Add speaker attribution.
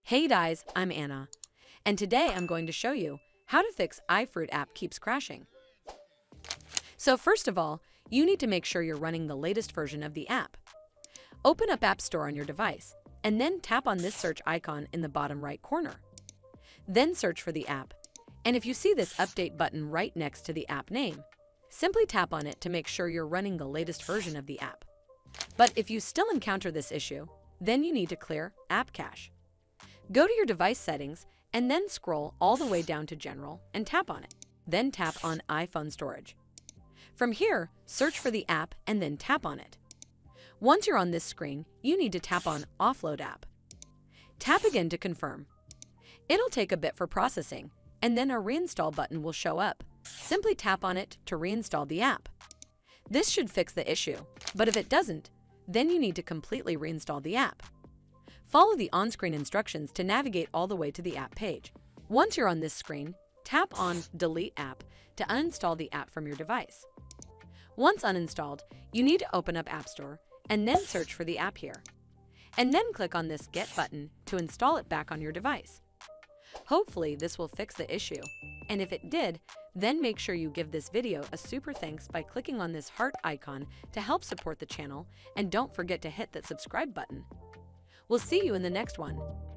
Speaker 1: Hey guys, I'm Anna, and today I'm going to show you how to fix iFruit app keeps crashing. So first of all, you need to make sure you're running the latest version of the app. Open up App Store on your device, and then tap on this search icon in the bottom right corner. Then search for the app, and if you see this update button right next to the app name, simply tap on it to make sure you're running the latest version of the app. But if you still encounter this issue, then you need to clear app cache. Go to your device settings and then scroll all the way down to General and tap on it. Then tap on iPhone storage. From here, search for the app and then tap on it. Once you're on this screen, you need to tap on Offload App. Tap again to confirm. It'll take a bit for processing, and then a reinstall button will show up. Simply tap on it to reinstall the app. This should fix the issue, but if it doesn't, then you need to completely reinstall the app. Follow the on-screen instructions to navigate all the way to the app page. Once you're on this screen, tap on Delete App to uninstall the app from your device. Once uninstalled, you need to open up App Store and then search for the app here. And then click on this Get button to install it back on your device. Hopefully this will fix the issue, and if it did, then make sure you give this video a super thanks by clicking on this heart icon to help support the channel, and don't forget to hit that subscribe button. We'll see you in the next one.